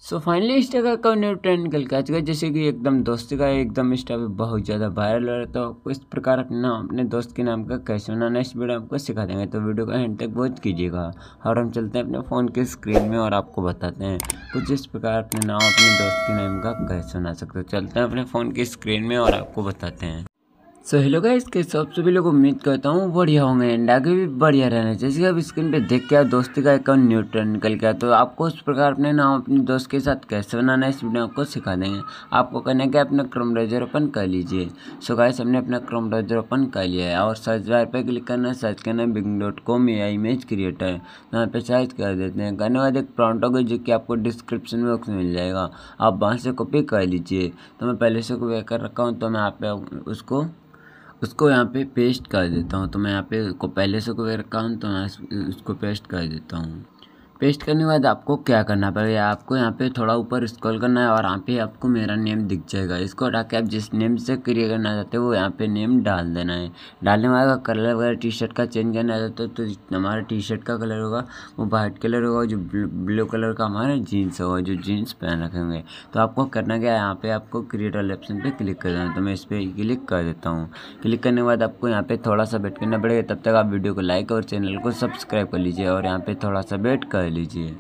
Finally insta का new trend निकल के आ चुका है, जैसे कि एकदम दोस्ती का एकदम इंस्टा पे बहुत ज़्यादा वायरल हो रहा है। तो आपको इस प्रकार अपने दोस्त के नाम का कैसे बनाना इस वीडियो आपको सिखा देंगे, तो वीडियो का एंड तक वॉच कीजिएगा। और हम चलते हैं अपने फ़ोन की स्क्रीन में और आपको बताते हैं कुछ इस प्रकार अपने दोस्त के नाम का कैसे बना सकते हो। चलते हैं अपने फ़ोन की स्क्रीन में और आपको बताते हैं। हेलो गाइस, के सब सभी लोग उम्मीद करता हूँ बढ़िया होंगे एंड आगे भी बढ़िया रहना। जैसे कि अब स्क्रीन पे देख के दोस्ती का अकाउंट न्यू ट्रेंड निकल गया, तो आपको उस प्रकार अपने नाम अपने दोस्त के साथ कैसे बनाना है इस वीडियो आपको सिखा देंगे। आपको करना है कि अपना क्रोम ब्राउज़र ओपन कर लीजिए। सो गाइस, हमने अपना क्रोम ब्राउज़र ओपन कर लिया है और सर्च बार पे क्लिक करना है। सर्च करना है bing.com या इमेज क्रिएटर, तो यहाँ पे सर्च कर देते हैं। करने के बाद एक प्रॉम्प्ट होगा जो कि आपको डिस्क्रिप्शन बॉक्स में मिल जाएगा, आप वहाँ से कॉपी कर लीजिए। तो मैं पहले से कॉपी कर रखा हूँ, तो मैं यहाँ पे उसको यहाँ पे पेस्ट कर देता हूँ। तो मैं यहाँ पे को पहले से कोई रखा हूँ, तो मैं उसको पेस्ट कर देता हूँ। पेस्ट करने के बाद आपको क्या करना पड़ेगा, आपको यहाँ पे थोड़ा ऊपर स्क्रॉल करना है और यहाँ पे आपको मेरा नेम दिख जाएगा। इसको हटा के आप जिस नेम से क्रिएट करना चाहते हो वो यहाँ पे नेम डाल देना है। डालने के बाद कलर वगैरह टी शर्ट का चेंज करना चाहते हो तो हमारा टी शर्ट का कलर होगा वो वाइट कलर होगा, जो ब्लू कलर का हमारा जीन्स होगा जो जीन्स पहन रखेंगे। तो आपको करना क्या है, यहाँ पे आपको क्रिएट वाले ऑप्शन पे क्लिक कर देना है। तो मैं इस पर क्लिक कर देता हूँ। क्लिक करने के बाद आपको यहाँ पे थोड़ा सा वेट करना पड़ेगा, तब तक आप वीडियो को लाइक और चैनल को सब्सक्राइब कर लीजिए और यहाँ पे थोड़ा सा वेट कर लीजिए।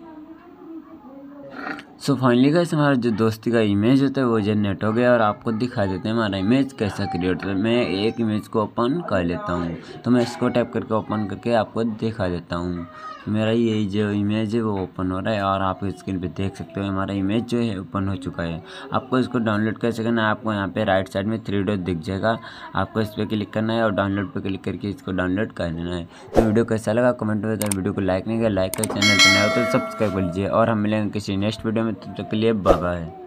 फाइनली गाइस, हमारा जो दोस्ती का इमेज होता है वो जनरेट हो गया और आपको दिखा देते हैं हमारा इमेज कैसा क्रिएट होता है। मैं एक इमेज को ओपन कर लेता हूँ, तो मैं इसको टैप करके ओपन करके आपको दिखा देता हूँ। तो मेरा यही जो इमेज है वो ओपन हो रहा है और आप स्क्रीन पे देख सकते हो हमारा इमेज जो है ओपन हो चुका है। आपको इसको डाउनलोड कैसे करना है, आपको यहाँ पे राइट साइड में 3 डॉट दिख जाएगा, आपको इस पर क्लिक करना है और डाउनलोड पे क्लिक करके इसको डाउनलोड कर लेना है। तो वीडियो कैसा लगा कमेंट में बताएं। वीडियो को लाइक नहीं किया लाइक कर, चैनल पर नया हो तो सब्सक्राइब कर लीजिए और हम मिलेंगे किसी नेक्स्ट वीडियो में। तब तक के लिए बाय बाय।